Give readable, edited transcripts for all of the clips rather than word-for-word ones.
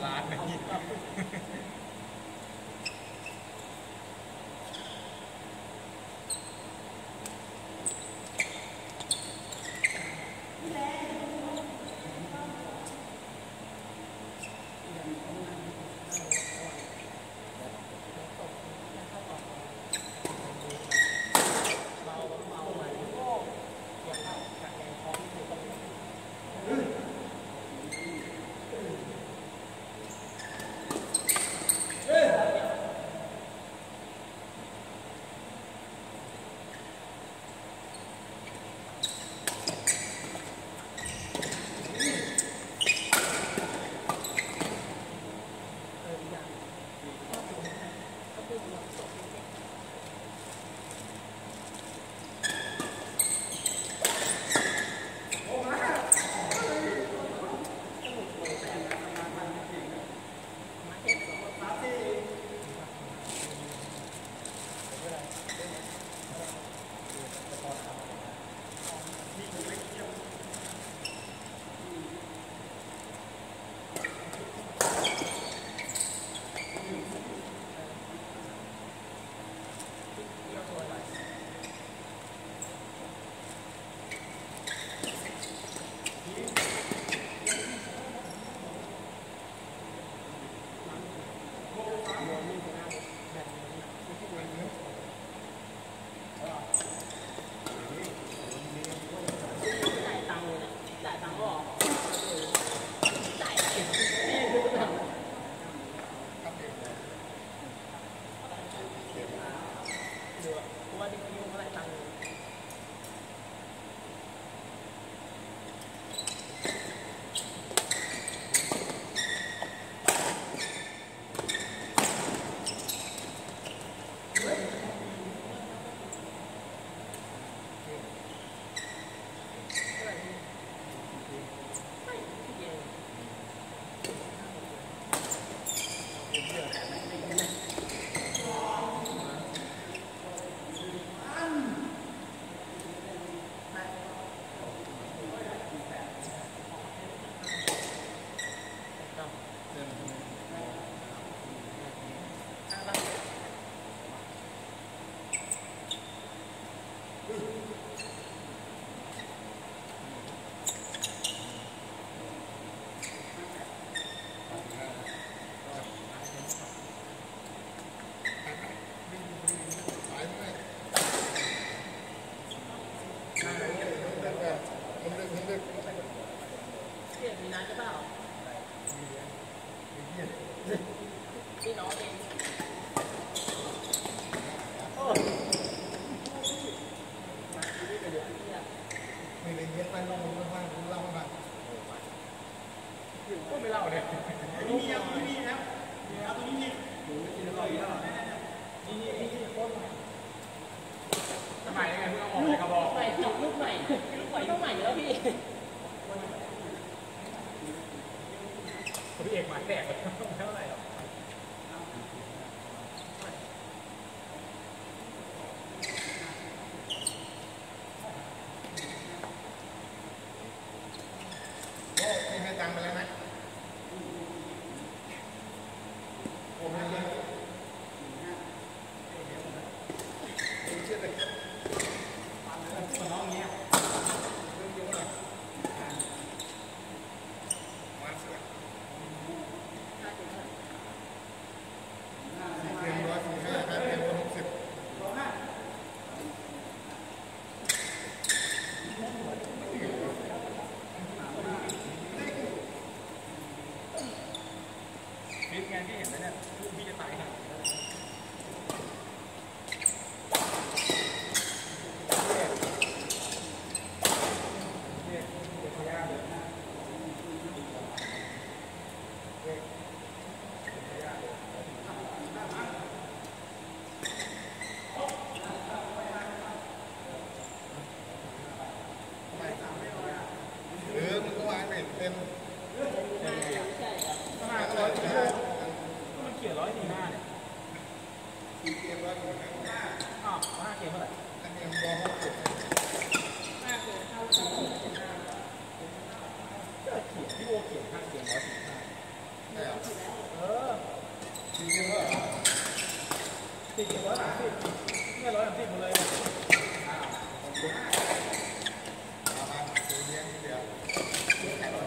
ล้านนะพี่ไม่เล่าเลยนี่มีครับนี่ครับตรงนี้มีสมัยยังไงเพิ่งเอาออกจากกระบอกใหม่จับลูกใหม่ต้องใหม่แล้วพี่พี่เอกหมาแตกเลยเท่าไหร่หรอให้ตังค์ไปแล้วนะผมให้เลยเชื่อเลยน้องเงี้ยมาเสือ4 เกม145 5 เกม160 ฟิตงานที่เห็นไหมเนี่ยลูกพี่จะตายนะมันก็วางเป็นมันเขียน145เนี่ย 4 เกม145 อ้าว5 เกมเท่าไหร่ 5 เกมบอล60 พี่โอเขียน5 เกม145 ใช่เหรอเออมีเกมว่าเหรอติดอยู่130เนี่ย130หมดเลยเอามาดูเลี้ยงเดี๋ยวแข่งรถ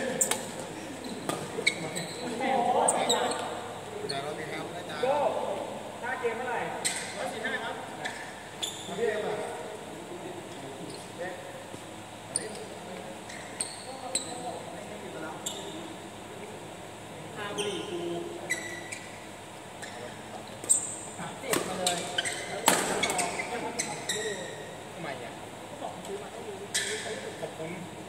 เดี๋ยวเราไปครับอาจารย์โก้ถ้าเกมเมื่อไหร่145ครับมาเรียกมาพาบุหรี่กูติดมาเลยทำไมอ่ะก็บอกซื้อมาต้องดูขอบคุณ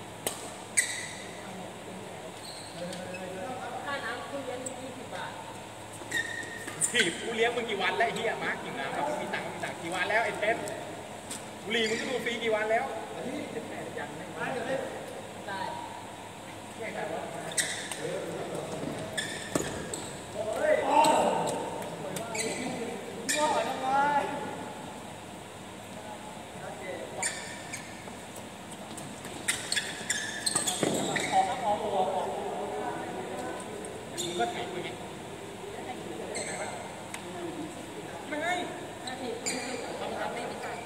ค่าน้ำคุณเลี้ยง20 บาทสิกูเลี้ยงมึงกี่วันแล้วไอ้เหี้ยมาร์กกินน้ำแบบมีตังค์กี่วันแล้วไอ้เต้นบุหรี่มึงก็ดูฟรีกี่วันแล้วยังไม่มาเดี๋ยวเล่นได้แยกกันว่าก็ขอทำไมมึงก็ถ่ายมึงไงไม่ให้เอาไปทำไม่ได้จ่าย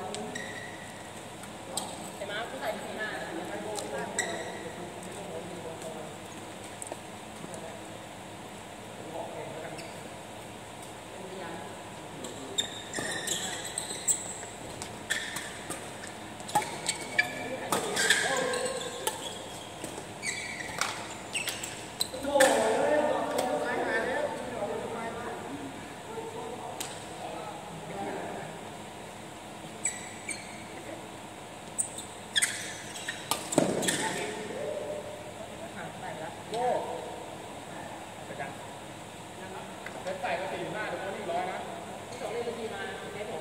ไอ้ม้าผู้ชายที่5ยังไม่โง่โก้ไปจังเว็บไซต์ก็45ทุกคน100นะที่ส่งเลขบัญชีมาให้ผม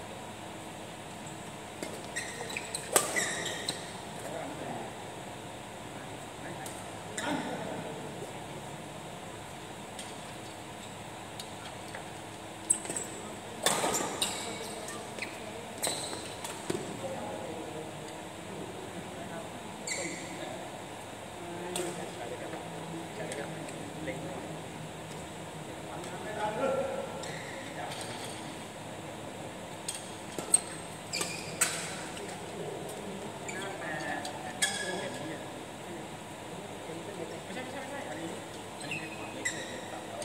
ไม่ใช่อันนี้เป็นความเล็กเลยตัดแล้ว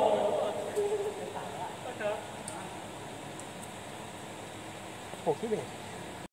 6 ที่เบส